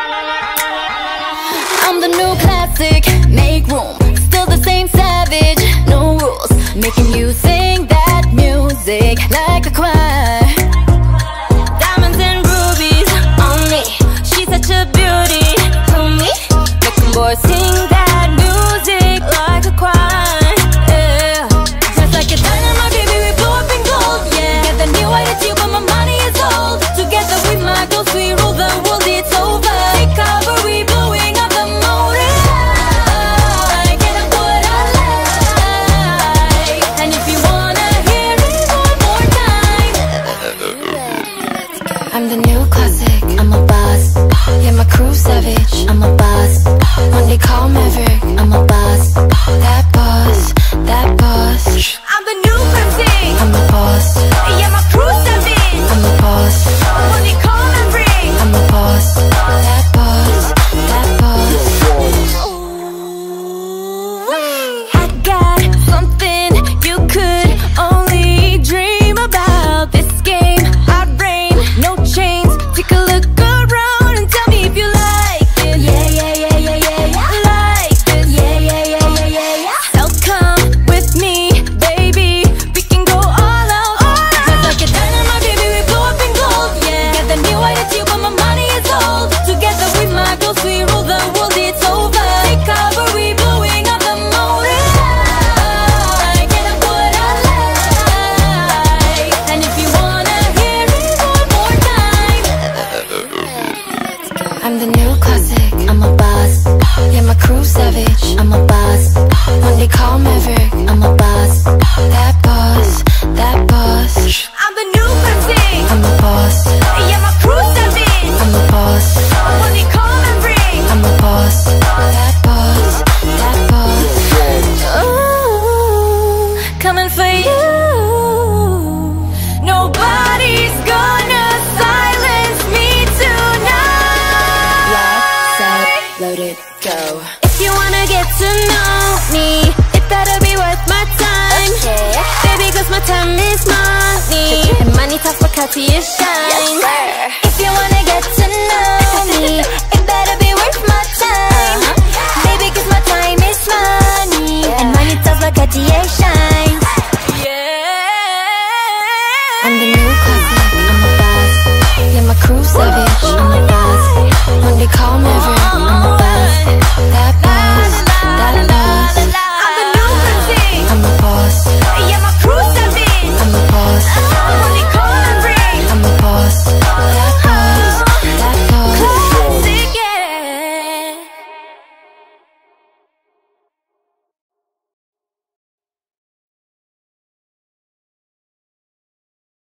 I'm the new classic, make room. Still the same savage, no rules. Making you sing that music like a choir. Diamonds and rubies on me. She's such a beauty to me. Making boys sing that music like a choir. Yeah. Just like a dynamite, baby, we blow up in gold. Yeah. Get the new attitude, but my money is old. Together with my ghost, we rule the world. It's over. Take cover, we blowing up the motor. Get up what I like. And if you wanna hear it one more time, I'm the new classic, I'm a boss. Yeah, my crew savage, I'm a boss. When they call Maverick, I'm a boss. That boss, that boss. I'm the new classic, I'm a boss. Yeah, my crew savage, I'm a boss. When they call Maverick, I'm a boss. That boss, that boss. Ooh, I got something you could only dream about. This game, hot rain, no chains. Take a look around and tell me if you like it. Yeah, yeah, yeah, yeah, yeah, yeah. Like it. Yeah, yeah, yeah, yeah, yeah, yeah. So come with me, baby. We can go all out. Just like a dynamite, baby, we blow up in gold. Yeah. Get the new attitude, but my money is old. Together with my ghost, we rule the world. It's over. Take cover, we blowing up the motor. Get up what I like. And if you wanna hear it one more time, I'm the new classic, I'm a boss. Yeah, my crew savage, I'm a boss. When they call Maverick, I'm a boss. That boss, that boss. I'm the new classic, I'm a boss. Yeah, my crew savage, I'm a boss. When they call Maverick, I'm a boss. That boss, that boss. Ooh, coming for you. Nobody's gonna silence me tonight. Lock, set, loaded, go. If you wanna get to know me, it better be worth my time. Okay. Baby, cause my time is money. And money talks, but coffee is shy.